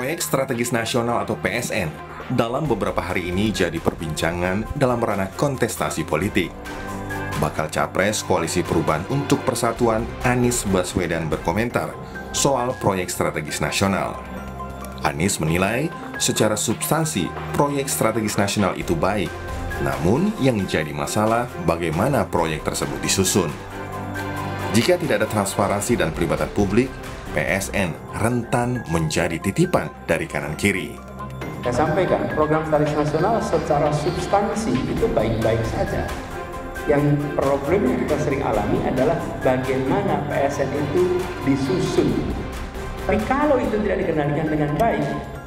Proyek Strategis Nasional atau PSN dalam beberapa hari ini jadi perbincangan dalam ranah kontestasi politik. Bakal Capres Koalisi Perubahan untuk Persatuan Anies Baswedan berkomentar soal proyek strategis nasional. Anies menilai secara substansi proyek strategis nasional itu baik, namun yang jadi masalah bagaimana proyek tersebut disusun. Jika tidak ada transparansi dan pelibatan publik, PSN rentan menjadi titipan dari kanan kiri. Saya sampaikan, program strategis nasional secara substansi itu baik-baik saja. Yang problem yang kita sering alami adalah bagaimana PSN itu disusun. Tapi kalau itu tidak dikendalikan dengan baik,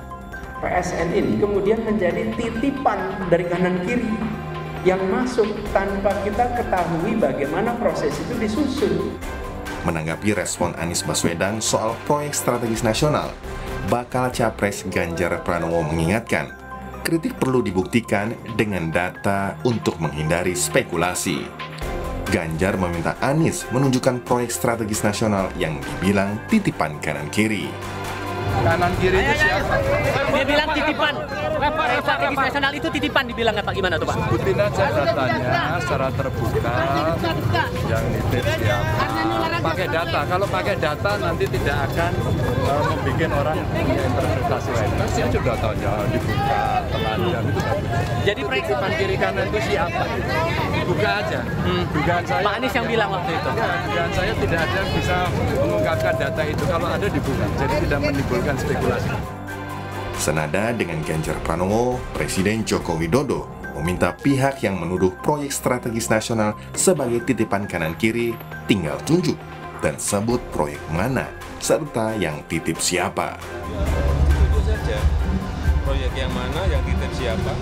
PSN ini kemudian menjadi titipan dari kanan kiri yang masuk tanpa kita ketahui bagaimana proses itu disusun. Menanggapi respon Anies Baswedan soal proyek strategis nasional, bakal Capres Ganjar Pranowo mengingatkan, kritik perlu dibuktikan dengan data untuk menghindari spekulasi. Ganjar meminta Anies menunjukkan proyek strategis nasional yang dibilang titipan kanan kiri. Kanan kiri itu siapa? Dia bilang titipan. Proyek strategis nasional itu titipan dibilang apa gimana tuh Pak? Sebutin aja datanya secara terbuka. Yang nitip siapa? Pakai data. Kalau pakai data nanti tidak akan membuat orang interpretasi lain. Saya sudah tanya dibuka telanjang itu. Jadi proyek Titipan kiri kanan itu siapa? Buka aja. Dugaan saya. Pak Anies yang bilang waktu itu. Ya, dugaan saya tidak ada yang bisa mengungkapkan data itu. Kalau ada dibuka. Jadi tidak menimbulkan spekulasi. Senada dengan Ganjar Pranowo, Presiden Joko Widodo meminta pihak yang menuduh proyek strategis nasional sebagai titipan kanan kiri tinggal tunjuk dan sebut proyek mana serta yang titip siapa. Itu saja proyek yang mana, yang titip siapa.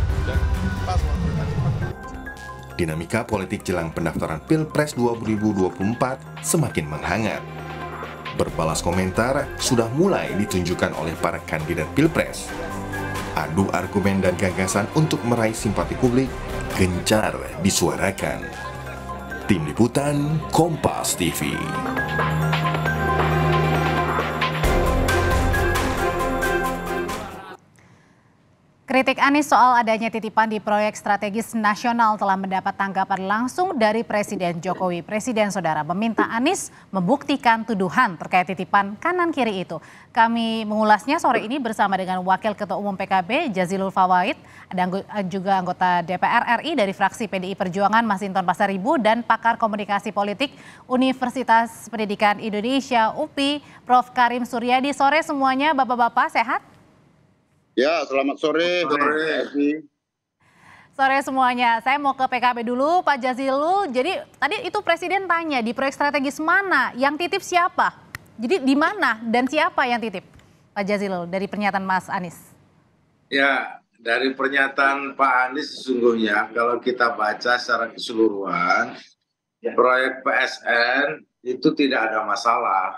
Dinamika politik jelang pendaftaran Pilpres 2024 semakin menghangat. Berbalas komentar sudah mulai ditunjukkan oleh para kandidat Pilpres. Adu argumen dan gagasan untuk meraih simpati publik gencar disuarakan. Tim Liputan Kompas TV. Kritik Anies soal adanya titipan di proyek strategis nasional telah mendapat tanggapan langsung dari Presiden Jokowi. Presiden Saudara meminta Anies membuktikan tuduhan terkait titipan kanan kiri itu. Kami mengulasnya sore ini bersama dengan Wakil Ketua Umum PKB Jazilul Fawait, ada juga anggota DPR RI dari fraksi PDI Perjuangan Masinton Pasaribu dan pakar komunikasi politik Universitas Pendidikan Indonesia UPI Prof. Karim Suryadi. Sore semuanya, Bapak-bapak sehat? Ya, selamat sore. Sore semuanya. Saya mau ke PKB dulu, Pak Jazilul. Jadi tadi itu Presiden tanya di proyek strategis mana, yang titip siapa? Jadi di mana dan siapa yang titip? Pak Jazilul, dari pernyataan Mas Anies. Ya, dari pernyataan Pak Anies sesungguhnya kalau kita baca secara keseluruhan, proyek PSN itu tidak ada masalah.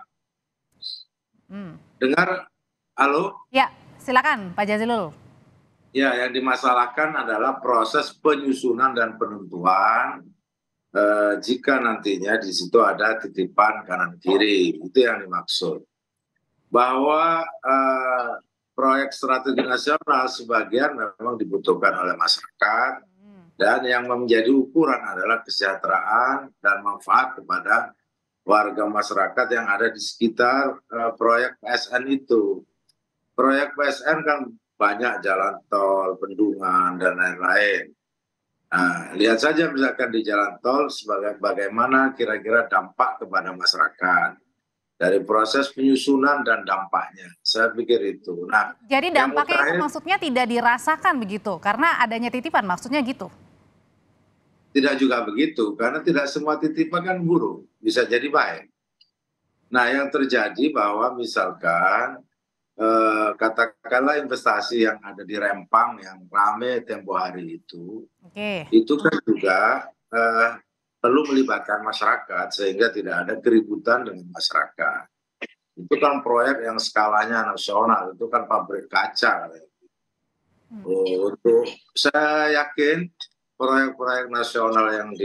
Dengar, halo? Ya. Silakan Pak Jazilul. Ya, yang dimasalahkan adalah proses penyusunan dan penentuan jika nantinya di situ ada titipan kanan kiri. Itu yang dimaksud. Bahwa proyek strategi nasional sebagian memang dibutuhkan oleh masyarakat dan yang menjadi ukuran adalah kesejahteraan dan manfaat kepada warga masyarakat yang ada di sekitar proyek PSN itu. Proyek PSN kan banyak jalan tol, bendungan, dan lain-lain. Nah, lihat saja misalkan di jalan tol sebagai bagaimana kira-kira dampak kepada masyarakat. Dari proses penyusunan dan dampaknya. Saya pikir itu. Nah, jadi dampaknya itu maksudnya tidak dirasakan begitu? Karena adanya titipan, maksudnya gitu? Tidak juga begitu, karena tidak semua titipan kan buruk. Bisa jadi baik. Nah, yang terjadi bahwa misalkan katakanlah investasi yang ada di Rempang yang rame tempo hari itu kan juga perlu melibatkan masyarakat sehingga tidak ada keributan dengan masyarakat. Itu kan proyek yang skalanya nasional, itu kan pabrik kaca. Untuk saya yakin proyek-proyek nasional yang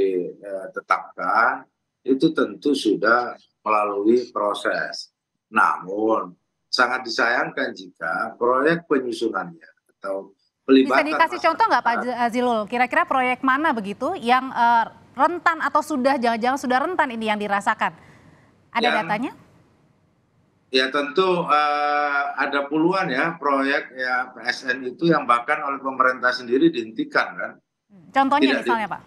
ditetapkan itu tentu sudah melalui proses. Namun sangat disayangkan jika proyek penyusunannya atau Bisa pelibatan dikasih contoh nggak Pak Jazilul? Kira-kira proyek mana begitu yang rentan atau jangan-jangan sudah rentan ini yang dirasakan? Ada datanya? Ya tentu ada puluhan ya proyek ya PSN itu yang bahkan oleh pemerintah sendiri dihentikan kan. Contohnya misalnya Pak?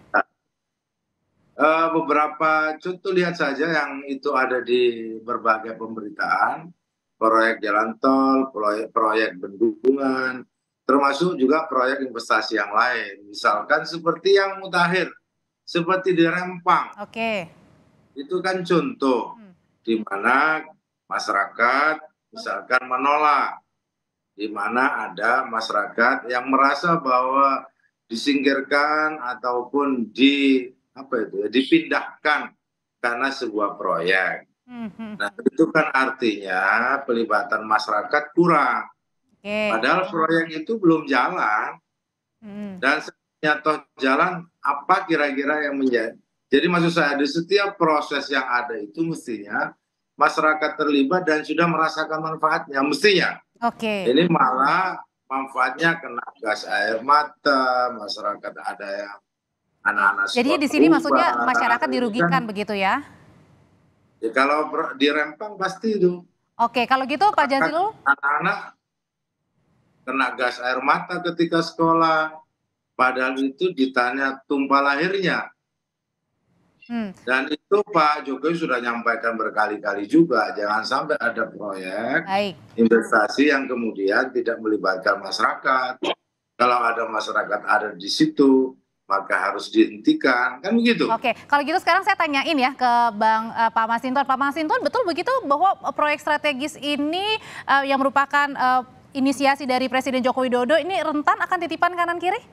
Beberapa contoh lihat saja yang itu ada di berbagai pemberitaan, proyek jalan tol, proyek bendungan, termasuk juga proyek investasi yang lain. Misalkan seperti yang mutakhir, seperti di Rempang. Oke. Itu kan contoh di mana masyarakat misalkan menolak, di mana ada masyarakat yang merasa bahwa disingkirkan ataupun dipindahkan karena sebuah proyek. Nah itu kan artinya pelibatan masyarakat kurang. Padahal proyek itu belum jalan dan setelah jalan apa kira-kira yang menjadi. Jadi maksud saya di setiap proses yang ada itu mestinya masyarakat terlibat dan sudah merasakan manfaatnya mestinya. Ini malah manfaatnya kena gas air mata, masyarakat ada yang anak-anak. Jadi di sini maksudnya masyarakat dirugikan begitu ya? Ya kalau di Rempang pasti itu. Oke, kalau gitu Pak Jazilul? Anak-anak kena gas air mata ketika sekolah, padahal itu ditanya tumpah lahirnya. Dan itu Pak Jokowi sudah nyampaikan berkali-kali juga, jangan sampai ada proyek investasi yang kemudian tidak melibatkan masyarakat. Kalau ada masyarakat ada di situ, maka harus dihentikan, kan begitu. Oke, kalau gitu sekarang saya tanyain ya ke Pak Masinton. Pak Masinton, betul begitu bahwa proyek strategis ini yang merupakan inisiasi dari Presiden Joko Widodo ini rentan akan titipan kanan kiri?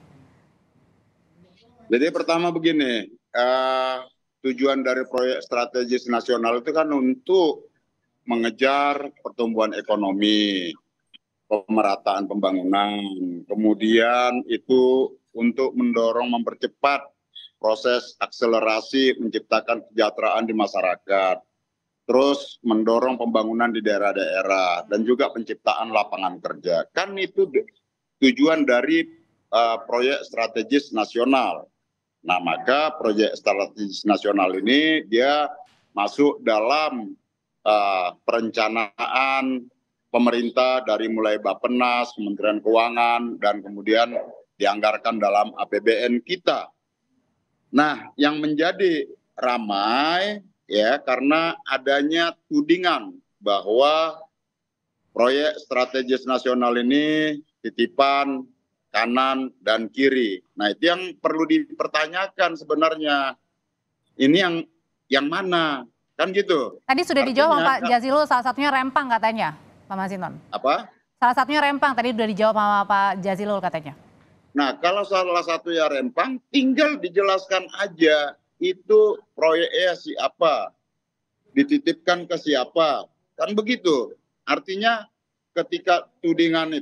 Jadi pertama begini, tujuan dari proyek strategis nasional itu kan untuk mengejar pertumbuhan ekonomi, pemerataan pembangunan, kemudian itu untuk mendorong mempercepat proses akselerasi menciptakan kesejahteraan di masyarakat, terus mendorong pembangunan di daerah-daerah dan juga penciptaan lapangan kerja. Kan itu tujuan dari proyek strategis nasional. Nah, maka proyek strategis nasional ini dia masuk dalam perencanaan pemerintah dari mulai Bappenas, Kementerian Keuangan, dan kemudian dianggarkan dalam APBN kita. Nah, yang menjadi ramai ya karena adanya tudingan bahwa proyek strategis nasional ini titipan kanan dan kiri. Nah, itu yang perlu dipertanyakan sebenarnya. Ini yang mana? Kan gitu. Tadi sudah dijawab sama Pak Jazilul, salah satunya Rempang katanya, Pak Masinton. Apa? Salah satunya Rempang, tadi sudah dijawab sama Pak Jazilul katanya. Nah, kalau salah satunya Rempang, tinggal dijelaskan aja itu proyeknya siapa, dititipkan ke siapa, kan begitu. Artinya ketika tudingan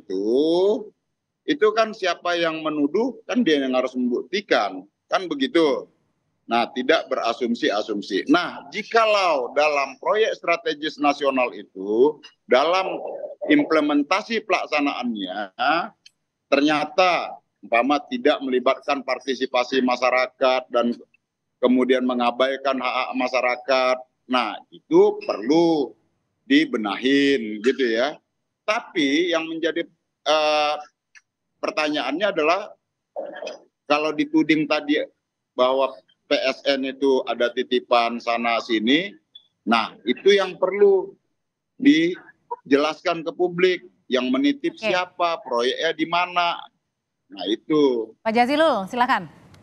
itu kan siapa yang menuduh, kan dia yang harus membuktikan, kan begitu. Nah, tidak berasumsi-asumsi. Nah, jikalau dalam proyek strategis nasional itu, dalam implementasi pelaksanaannya, ternyata umpama tidak melibatkan partisipasi masyarakat dan kemudian mengabaikan hak-hak masyarakat, nah itu perlu dibenahin gitu ya. Tapi yang menjadi pertanyaannya adalah kalau dituding tadi bahwa PSN itu ada titipan sana sini, nah itu yang perlu dijelaskan ke publik, yang menitip siapa, proyeknya di mana. Nah itu. Pak Jazilul, silakan.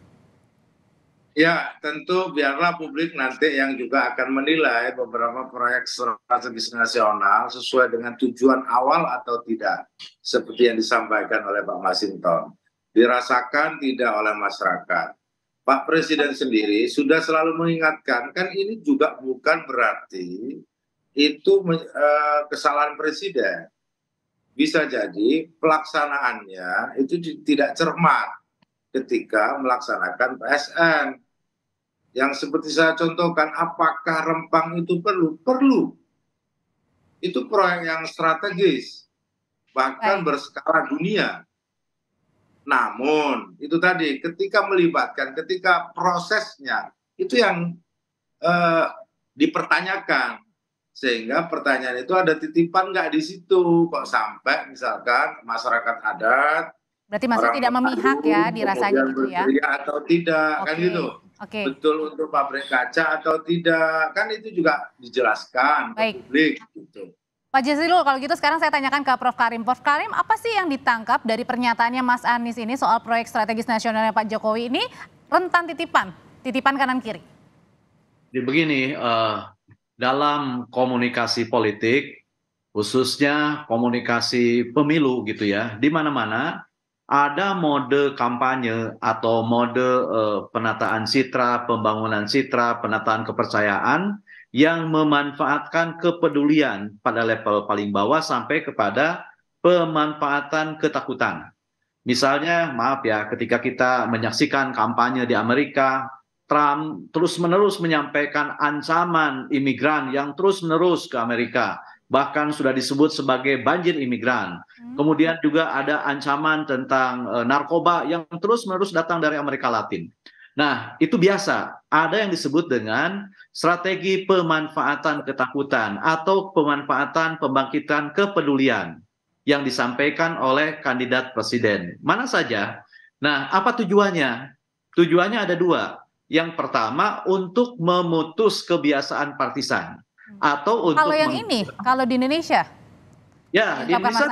Ya, tentu biarlah publik nanti yang juga akan menilai beberapa proyek strategis nasional sesuai dengan tujuan awal atau tidak. Seperti yang disampaikan oleh Pak Masinton. Dirasakan tidak oleh masyarakat. Pak Presiden sendiri sudah selalu mengingatkan, kan ini juga bukan berarti itu kesalahan Presiden. Bisa jadi pelaksanaannya itu tidak cermat ketika melaksanakan PSN. Yang seperti saya contohkan, apakah Rempang itu perlu? Perlu. itu proyek yang strategis, bahkan berskala dunia. Namun itu tadi ketika melibatkan, ketika prosesnya itu yang dipertanyakan, sehingga pertanyaan itu ada titipan nggak di situ, kok sampai misalkan masyarakat adat, berarti maksud tidak memihak ya dirasanya gitu ya? Atau tidak, kan gitu. Betul untuk pabrik kaca atau tidak, kan itu juga dijelaskan ke publik gitu. Pak Jazilul, kalau gitu sekarang saya tanyakan ke Prof. Karim. Prof. Karim, apa sih yang ditangkap dari pernyataannya Mas Anies ini soal proyek strategis nasionalnya Pak Jokowi ini rentan titipan kanan kiri? Jadi begini, dalam komunikasi politik, khususnya komunikasi pemilu gitu ya, di mana-mana ada mode kampanye atau mode penataan citra, pembangunan citra, penataan kepercayaan yang memanfaatkan kepedulian pada level paling bawah sampai kepada pemanfaatan ketakutan. Misalnya, maaf ya, ketika kita menyaksikan kampanye di Amerika, Trump terus-menerus menyampaikan ancaman imigran yang terus-menerus ke Amerika. Bahkan sudah disebut sebagai banjir imigran. Kemudian juga ada ancaman tentang narkoba yang terus-menerus datang dari Amerika Latin. Nah, itu biasa. Ada yang disebut dengan strategi pemanfaatan ketakutan atau pemanfaatan pembangkitan kepedulian yang disampaikan oleh kandidat presiden. Mana saja? Nah, apa tujuannya? Tujuannya ada dua. Yang pertama, untuk memutus kebiasaan partisan. Atau untuk kalau yang ini, kalau di Indonesia? Ya, di Indonesia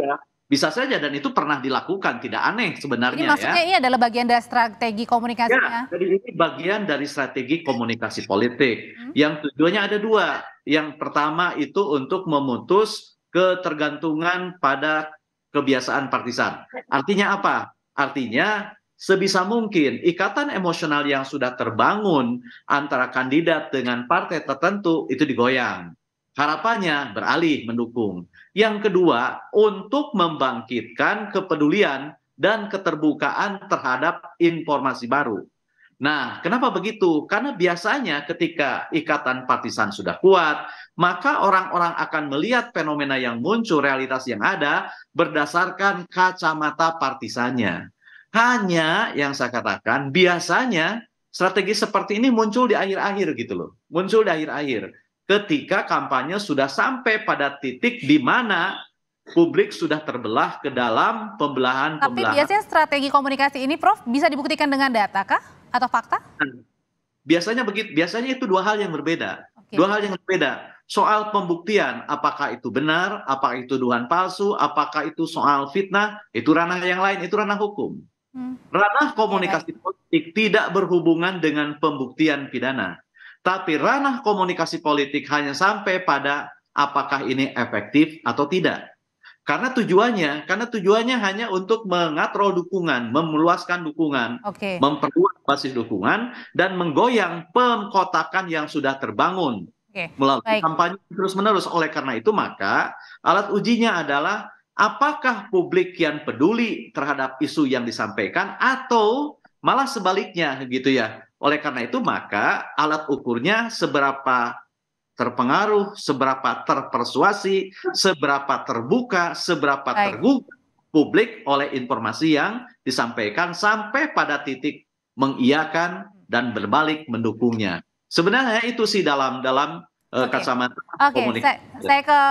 bisa saja dan itu pernah dilakukan, tidak aneh sebenarnya. Ini maksudnya ini adalah bagian dari strategi komunikasinya? Ya, jadi ini bagian dari strategi komunikasi politik. Yang tujuannya ada dua. Yang pertama itu untuk memutus ketergantungan pada kebiasaan partisan. Artinya apa? Artinya sebisa mungkin ikatan emosional yang sudah terbangun antara kandidat dengan partai tertentu itu digoyang. Harapannya beralih mendukung. Yang kedua, untuk membangkitkan kepedulian dan keterbukaan terhadap informasi baru. Nah, kenapa begitu? Karena biasanya ketika ikatan partisan sudah kuat, maka orang-orang akan melihat fenomena yang muncul, realitas yang ada berdasarkan kacamata partisannya. Hanya yang saya katakan biasanya strategi seperti ini muncul di akhir-akhir gitu loh. Muncul di akhir-akhir ketika kampanye sudah sampai pada titik di mana publik sudah terbelah ke dalam pembelahan. Tapi biasanya strategi komunikasi ini Prof bisa dibuktikan dengan data kah atau fakta? Biasanya begitu. Biasanya itu dua hal yang berbeda. Dua hal yang berbeda. Soal pembuktian, apakah itu benar, apakah itu tuduhan palsu, apakah itu soal fitnah, itu ranah yang lain, itu ranah hukum. Ranah komunikasi politik tidak berhubungan dengan pembuktian pidana. Tapi ranah komunikasi politik hanya sampai pada apakah ini efektif atau tidak. Karena tujuannya hanya untuk mengatrol dukungan, meluaskan dukungan, memperluas basis dukungan, dan menggoyang pengkotakan yang sudah terbangun melalui kampanye terus-menerus. Oleh karena itu maka alat ujinya adalah apakah publik yang peduli terhadap isu yang disampaikan atau malah sebaliknya gitu ya. Oleh karena itu maka alat ukurnya seberapa terpengaruh, seberapa terpersuasi, seberapa terbuka, seberapa tergugah publik oleh informasi yang disampaikan sampai pada titik mengiyakan dan berbalik mendukungnya. Sebenarnya itu sih dalam kacamata komunikasi. Saya ke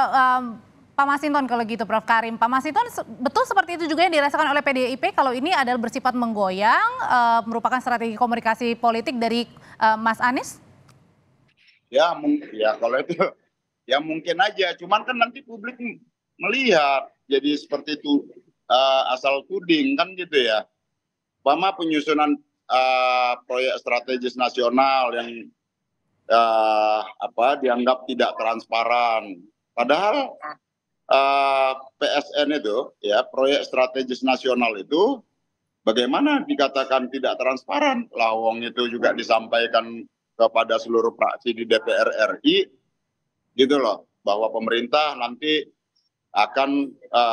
Pak Masinton kalau gitu, Prof. Karim. Pak Masinton, betul seperti itu juga yang dirasakan oleh PDIP kalau ini adalah bersifat menggoyang, merupakan strategi komunikasi politik dari Mas Anies? Ya kalau itu ya mungkin aja. Cuman kan nanti publik melihat jadi seperti itu asal tuding kan gitu ya. Umpama penyusunan proyek strategis nasional yang dianggap tidak transparan. Padahal PSN itu ya proyek strategis nasional itu bagaimana dikatakan tidak transparan? Lawang itu juga disampaikan kepada seluruh fraksi di DPR RI gitu loh, bahwa pemerintah nanti akan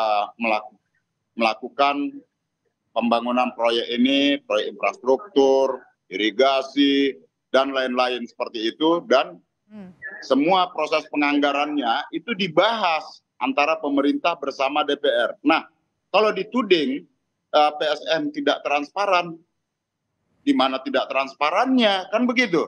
melakukan pembangunan proyek ini, proyek infrastruktur, irigasi dan lain-lain seperti itu, dan Semua proses penganggarannya itu dibahas antara pemerintah bersama DPR. Nah, kalau dituding PSN tidak transparan, di mana tidak transparannya, kan begitu.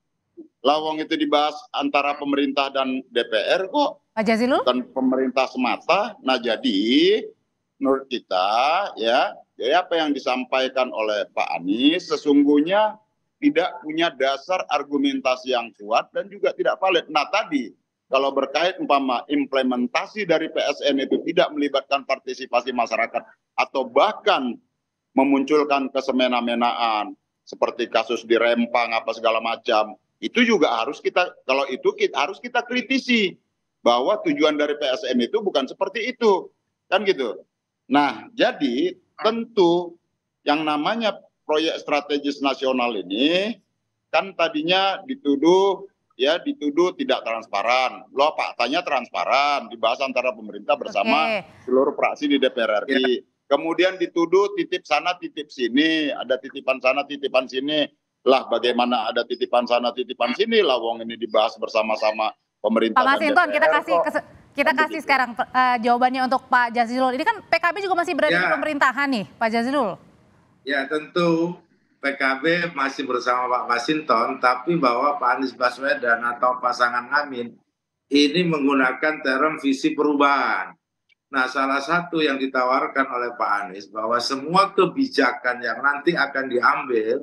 Lawang itu dibahas antara pemerintah dan DPR kok. Pak Jazilul? Bukan pemerintah semata. Nah, jadi menurut kita ya apa yang disampaikan oleh Pak Anies sesungguhnya tidak punya dasar argumentasi yang kuat dan juga tidak valid. Nah, tadi kalau berkait umpama implementasi dari PSN itu tidak melibatkan partisipasi masyarakat atau bahkan memunculkan kesemena-menaan seperti kasus di Rempang apa segala macam, itu juga harus kita, kalau itu harus kita kritisi bahwa tujuan dari PSN itu bukan seperti itu, kan gitu. Nah, jadi tentu yang namanya proyek strategis nasional ini kan tadinya dituduh tidak transparan. Loh, faktanya transparan, dibahas antara pemerintah bersama seluruh fraksi di DPR RI. Kemudian dituduh titip sana titip sini, ada titipan sana titipan sini. Lah bagaimana ada titipan sana titipan sini, lawang ini dibahas bersama-sama pemerintah. Pak Masinton, kita kasih sekarang jawabannya untuk Pak Jazilul. Ini kan PKB juga masih berada di pemerintahan nih, Pak Jazilul. Ya, tentu PKB masih bersama Pak Masinton, tapi bahwa Pak Anies Baswedan atau pasangan Amin ini menggunakan term visi perubahan. Nah, salah satu yang ditawarkan oleh Pak Anies bahwa semua kebijakan yang nanti akan diambil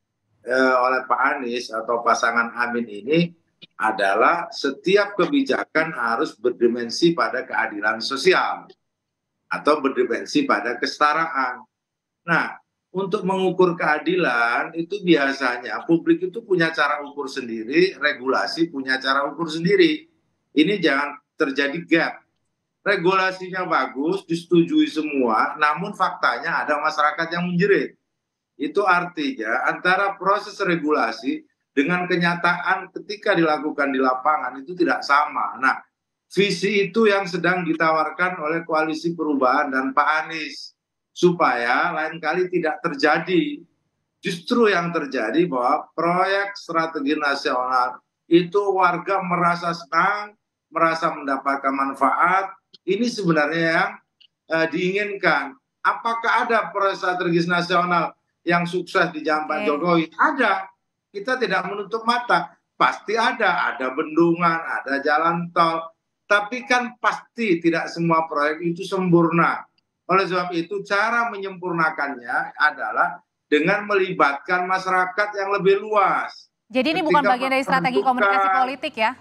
oleh Pak Anies atau pasangan Amin ini adalah setiap kebijakan harus berdimensi pada keadilan sosial atau berdimensi pada kesetaraan. Nah, untuk mengukur keadilan itu biasanya publik itu punya cara ukur sendiri, regulasi punya cara ukur sendiri. Ini jangan terjadi gap. Regulasinya bagus, disetujui semua, namun faktanya ada masyarakat yang menjerit. Itu artinya antara proses regulasi dengan kenyataan ketika dilakukan di lapangan itu tidak sama. Nah, visi itu yang sedang ditawarkan oleh Koalisi Perubahan dan Pak Anies. Supaya lain kali tidak terjadi. Justru yang terjadi bahwa proyek strategi nasional itu warga merasa senang, merasa mendapatkan manfaat. Ini sebenarnya yang diinginkan. Apakah ada proyek strategis nasional yang sukses di zaman Pak Jokowi? Ada. Kita tidak menutup mata. Pasti ada. Ada bendungan, ada jalan tol. Tapi kan pasti tidak semua proyek itu sempurna. Oleh sebab itu cara menyempurnakannya adalah dengan melibatkan masyarakat yang lebih luas. Jadi ini bukan bagian dari strategi komunikasi politik ya?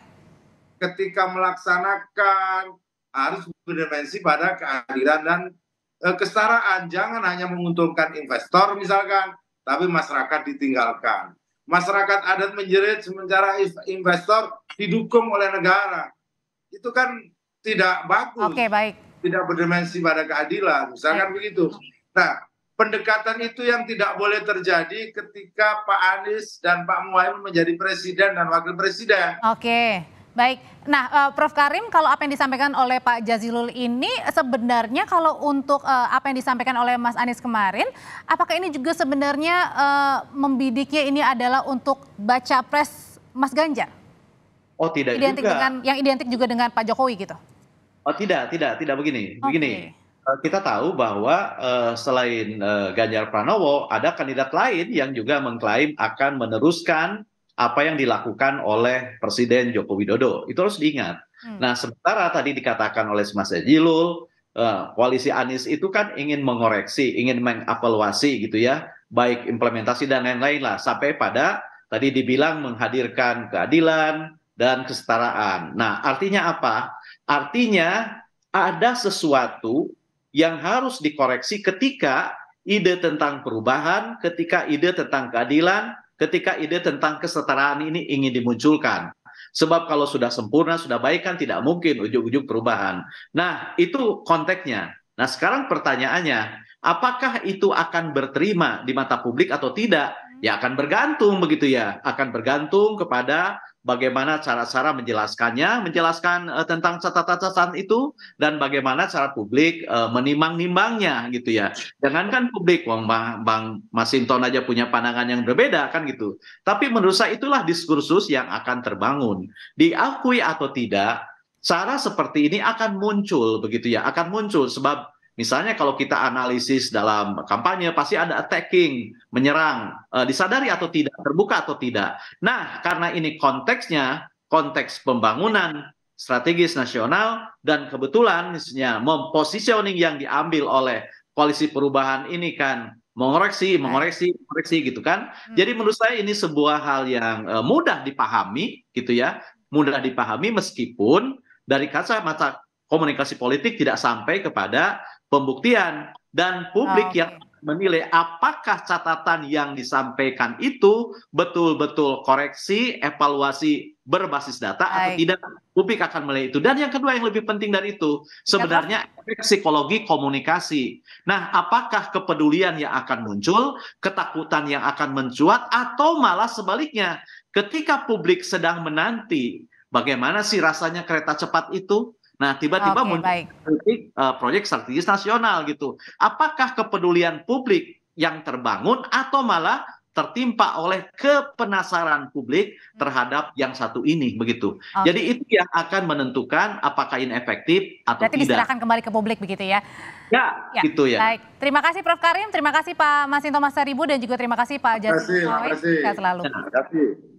Ketika melaksanakan harus berdimensi pada keadilan dan kesetaraan. Jangan hanya menguntungkan investor misalkan, tapi masyarakat ditinggalkan. Masyarakat adat menjerit sementara investor didukung oleh negara. Itu kan tidak bagus. Oke, baik. Tidak berdimensi pada keadilan, misalkan begitu. Nah, pendekatan itu yang tidak boleh terjadi ketika Pak Anies dan Pak Muhaimin menjadi presiden dan wakil presiden. Oke, baik. Nah, Prof. Karim, kalau apa yang disampaikan oleh Pak Jazilul ini sebenarnya kalau untuk apa yang disampaikan oleh Mas Anies kemarin, apakah ini juga sebenarnya membidiknya ini adalah untuk baca pres Mas Ganjar? Oh, tidak identik juga. Yang identik juga dengan Pak Jokowi gitu? Oh, tidak begini. Begini, kita tahu bahwa selain Ganjar Pranowo, ada kandidat lain yang juga mengklaim akan meneruskan apa yang dilakukan oleh Presiden Joko Widodo. Itu harus diingat. Nah, sementara tadi dikatakan oleh Mas Jazilul, koalisi Anies itu kan ingin mengoreksi, ingin mengevaluasi gitu ya, baik implementasi dan lain-lain lah, sampai pada tadi dibilang menghadirkan keadilan dan kesetaraan. Nah, artinya apa? Artinya ada sesuatu yang harus dikoreksi ketika ide tentang perubahan, ketika ide tentang keadilan, ketika ide tentang kesetaraan ini ingin dimunculkan. Sebab kalau sudah sempurna, sudah baik kan tidak mungkin ujug-ujug perubahan. Nah, itu konteksnya. Nah, sekarang pertanyaannya, apakah itu akan berterima di mata publik atau tidak? Ya akan bergantung begitu ya, akan bergantung kepada bagaimana cara-cara menjelaskannya, menjelaskan tentang catatan-catatan itu dan bagaimana cara publik menimang-nimbangnya gitu ya. Jangankan publik, Bang Masinton aja punya pandangan yang berbeda kan gitu. Tapi menurut saya itulah diskursus yang akan terbangun. Diakui atau tidak, cara seperti ini akan muncul begitu ya, akan muncul sebab misalnya kalau kita analisis dalam kampanye pasti ada attacking, menyerang, disadari atau tidak, terbuka atau tidak. Nah, karena ini konteksnya, konteks pembangunan strategis nasional dan kebetulan misalnya positioning yang diambil oleh koalisi perubahan ini kan mengoreksi gitu kan. Jadi menurut saya ini sebuah hal yang mudah dipahami gitu ya, mudah dipahami meskipun dari kacamata komunikasi politik tidak sampai kepada pembuktian dan publik yang menilai apakah catatan yang disampaikan itu betul-betul koreksi, evaluasi berbasis data atau tidak, publik akan menilai itu. Dan yang kedua yang lebih penting dari itu, sebenarnya efek psikologi komunikasi. Nah, apakah kepedulian yang akan muncul, ketakutan yang akan mencuat, atau malah sebaliknya, ketika publik sedang menanti bagaimana sih rasanya kereta cepat itu, nah, tiba-tiba muncul proyek strategis nasional gitu. Apakah kepedulian publik yang terbangun atau malah tertimpa oleh kepenasaran publik terhadap yang satu ini begitu. Jadi itu yang akan menentukan apakah ini efektif atau berarti tidak. diserahkan kembali ke publik begitu ya. Ya, gitu ya. Baik, terima kasih Prof Karim, terima kasih Pak Masinton Pasaribu dan juga terima kasih Pak Jasmine. Sehat selalu. Terima kasih.